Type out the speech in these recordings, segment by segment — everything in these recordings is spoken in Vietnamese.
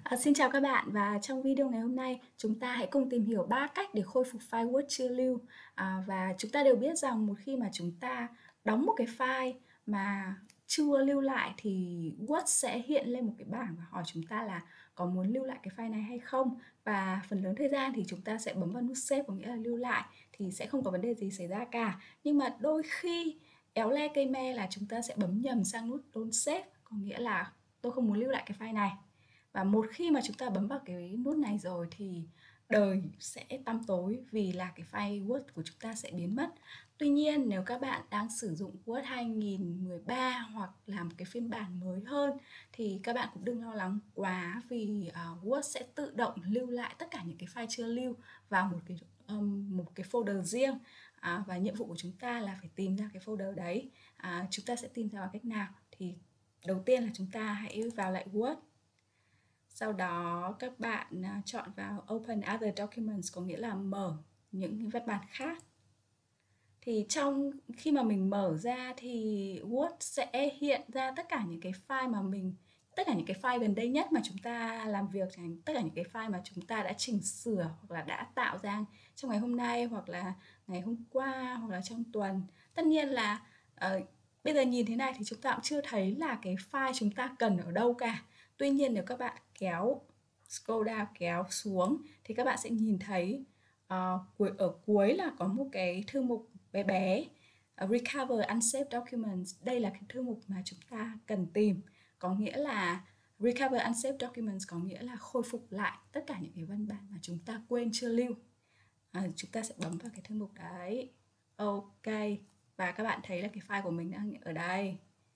Xin chào các bạn, và trong video ngày hôm nay chúng ta hãy cùng tìm hiểu 3 cách để khôi phục file Word chưa lưu. Và chúng ta đều biết rằng một khi mà chúng ta đóng một cái file mà chưa lưu lại thì Word sẽ hiện lên một cái bảng và hỏi chúng ta là có muốn lưu lại cái file này hay không. Và phần lớn thời gian thì chúng ta sẽ bấm vào nút Save, có nghĩa là lưu lại, thì sẽ không có vấn đề gì xảy ra cả. Nhưng mà đôi khi éo le cây me là chúng ta sẽ bấm nhầm sang nút Don't Save, có nghĩa là tôi không muốn lưu lại cái file này. Và một khi mà chúng ta bấm vào cái nút này rồi thì đời sẽ tăm tối, vì là cái file Word của chúng ta sẽ biến mất. Tuy nhiên nếu các bạn đang sử dụng Word 2013 hoặc là một cái phiên bản mới hơn thì các bạn cũng đừng lo lắng quá, vì Word sẽ tự động lưu lại tất cả những cái file chưa lưu vào một cái folder riêng. Và nhiệm vụ của chúng ta là phải tìm ra cái folder đấy. Chúng ta sẽ tìm ra bằng cách nào? Thì đầu tiên là chúng ta hãy vào lại Word. Sau đó các bạn chọn vào Open Other Documents, có nghĩa là mở những văn bản khác. Thì khi mà mình mở ra thì Word sẽ hiện ra tất cả những cái file tất cả những cái file gần đây nhất mà chúng ta làm việc, tất cả những cái file mà chúng ta đã chỉnh sửa hoặc là đã tạo ra trong ngày hôm nay hoặc là ngày hôm qua hoặc là trong tuần. Tất nhiên là bây giờ nhìn thế này thì chúng ta cũng chưa thấy là cái file chúng ta cần ở đâu cả. Tuy nhiên nếu các bạn scroll down, kéo xuống thì các bạn sẽ nhìn thấy ở cuối là có một cái thư mục bé bé, Recover Unsaved Documents. Đây là cái thư mục mà chúng ta cần tìm, có nghĩa là Recover Unsaved Documents có nghĩa là khôi phục lại tất cả những cái văn bản mà chúng ta quên chưa lưu. Chúng ta sẽ bấm vào cái thư mục đấy. Ok, và các bạn thấy là cái file của mình đang ở đây.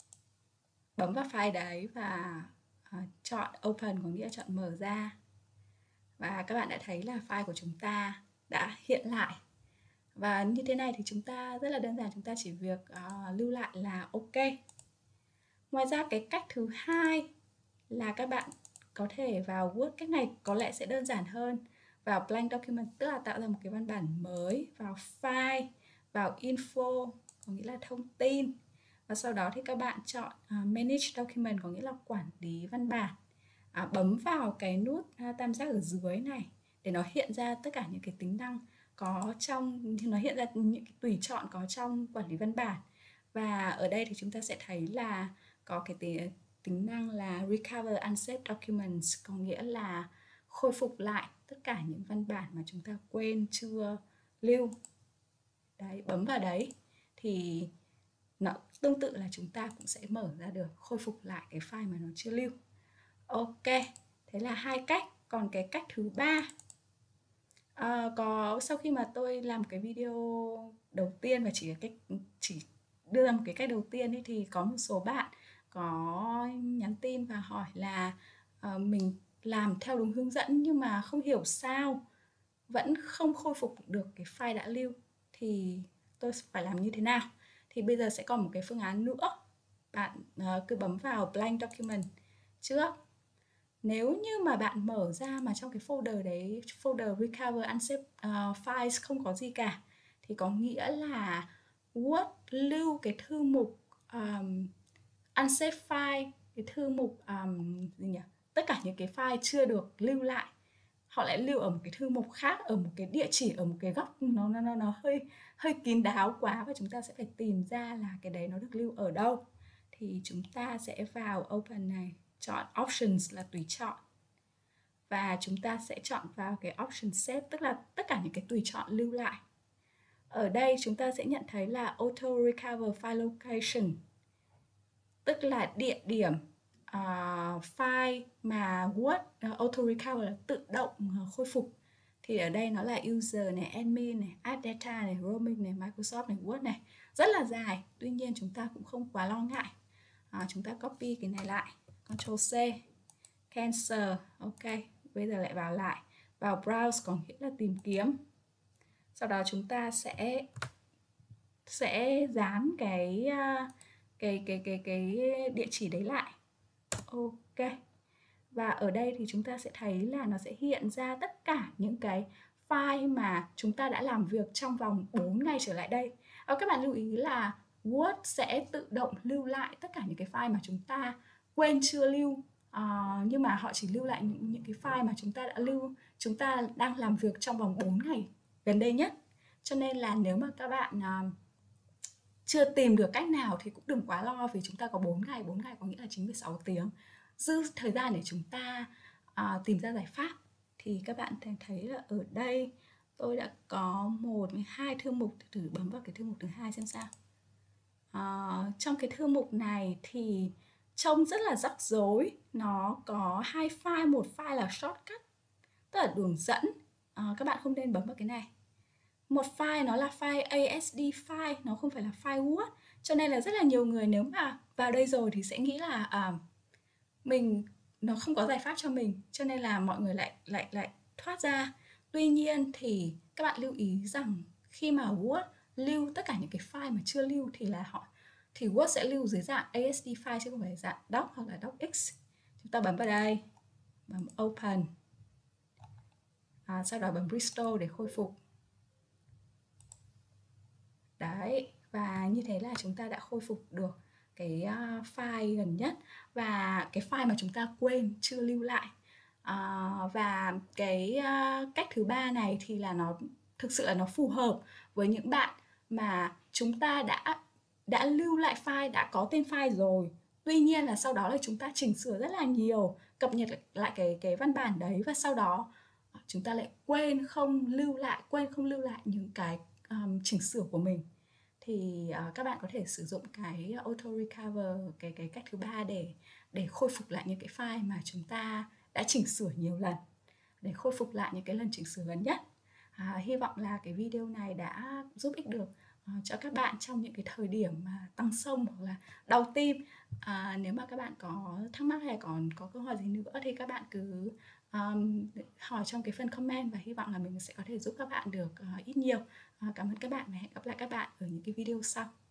Bấm vào file đấy và chọn Open, có nghĩa là chọn mở ra. Và các bạn đã thấy là file của chúng ta đã hiện lại. Và như thế này thì chúng ta rất là đơn giản, chúng ta chỉ việc lưu lại là ok. Ngoài ra cái cách thứ hai là các bạn có thể vào Word, cách này có lẽ sẽ đơn giản hơn. Vào Blank Document, tức là tạo ra một cái văn bản mới, vào File, vào Info, có nghĩa là thông tin. Và sau đó thì các bạn chọn Manage Document, có nghĩa là quản lý văn bản. Bấm vào cái nút tam giác ở dưới này để nó hiện ra tất cả những cái tính năng nó hiện ra những cái tùy chọn có trong quản lý văn bản. Và ở đây thì chúng ta sẽ thấy là có cái tính năng là Recover Unsaved Documents, có nghĩa là khôi phục lại tất cả những văn bản mà chúng ta quên chưa lưu. Đấy, bấm vào đấy thì nó tương tự là chúng ta cũng sẽ mở ra được, khôi phục lại cái file mà nó chưa lưu. Ok, thế là hai cách. Còn cái cách thứ ba, sau khi mà tôi làm cái video đầu tiên và chỉ đưa ra một cái cách đầu tiên ấy, thì có một số bạn có nhắn tin và hỏi là mình làm theo đúng hướng dẫn nhưng mà không hiểu sao vẫn không khôi phục được cái file đã lưu, thì tôi phải làm như thế nào? Thì bây giờ sẽ còn một cái phương án nữa. Bạn cứ bấm vào Blank Document trước. Nếu như mà bạn mở ra mà trong cái folder đấy, folder Recover Unsaved Files không có gì cả, thì có nghĩa là Word lưu cái thư mục Unsaved File, cái thư mục tất cả những cái file chưa được lưu lại, họ lại lưu ở một cái thư mục khác, ở một cái địa chỉ, ở một cái góc nó hơi kín đáo quá, và chúng ta sẽ phải tìm ra là cái đấy nó được lưu ở đâu. Thì chúng ta sẽ vào Open này, chọn Options là tùy chọn, và chúng ta sẽ chọn vào cái Option Save, tức là tất cả những cái tùy chọn lưu lại. Ở đây chúng ta sẽ nhận thấy là Auto Recover File Location, tức là địa điểm file mà Word Auto Recover là tự động khôi phục. Thì ở đây nó là User này, Admin này, Add Data này, Roaming này, Microsoft này, Word này, rất là dài. Tuy nhiên chúng ta cũng không quá lo ngại. Chúng ta copy cái này lại, Ctrl C, Cancel, ok. Bây giờ lại vào lại, vào Browse có nghĩa là tìm kiếm. Sau đó chúng ta sẽ dán cái địa chỉ đấy lại. Ok. Và ở đây thì chúng ta sẽ thấy là nó sẽ hiện ra tất cả những cái file mà chúng ta đã làm việc trong vòng 4 ngày trở lại đây. Các bạn lưu ý là Word sẽ tự động lưu lại tất cả những cái file mà chúng ta quên chưa lưu nhưng mà họ chỉ lưu lại những cái file mà chúng ta đang làm việc trong vòng 4 ngày gần đây nhất. Cho nên là nếu mà các bạn chưa tìm được cách nào thì cũng đừng quá lo, vì chúng ta có 4 ngày có nghĩa là 9,6 tiếng dư thời gian để chúng ta tìm ra giải pháp. Thì các bạn thấy là ở đây tôi đã có 2 thư mục. Thử bấm vào cái thư mục thứ hai xem sao. Trong cái thư mục này thì trông rất là rắc rối. Nó có 2 file, một file là shortcut, tức là đường dẫn. Các bạn không nên bấm vào cái này. Một file nó là file ASD file, nó không phải là file Word. Cho nên là rất là nhiều người nếu mà vào đây rồi thì sẽ nghĩ là nó không có giải pháp cho mình, cho nên là mọi người lại thoát ra. Tuy nhiên thì các bạn lưu ý rằng khi mà Word lưu tất cả những cái file mà chưa lưu thì Word sẽ lưu dưới dạng ASD file chứ không phải dạng doc hoặc là docx. Chúng ta bấm vào đây, bấm open, sau đó bấm restore để khôi phục. Đấy, và như thế là chúng ta đã khôi phục được cái file gần nhất và cái file mà chúng ta quên chưa lưu lại. Và cái cách thứ ba này thì là nó thực sự là nó phù hợp với những bạn mà chúng ta đã lưu lại file, đã có tên file rồi. Tuy nhiên là sau đó là chúng ta chỉnh sửa rất là nhiều, cập nhật lại cái văn bản đấy, và sau đó chúng ta lại quên không lưu lại những cái chỉnh sửa của mình. Thì các bạn có thể sử dụng cái auto recover, cái cách thứ ba để khôi phục lại những cái file mà chúng ta đã chỉnh sửa nhiều lần, để khôi phục lại những cái lần chỉnh sửa gần nhất. Hy vọng là cái video này đã giúp ích được cho các bạn trong những cái thời điểm mà tăng xông hoặc là đau tim. Nếu mà các bạn có thắc mắc hay còn có câu hỏi gì nữa thì các bạn cứ hỏi trong cái phần comment, và hy vọng là mình sẽ có thể giúp các bạn được ít nhiều. Cảm ơn các bạn và hẹn gặp lại các bạn ở những cái video sau.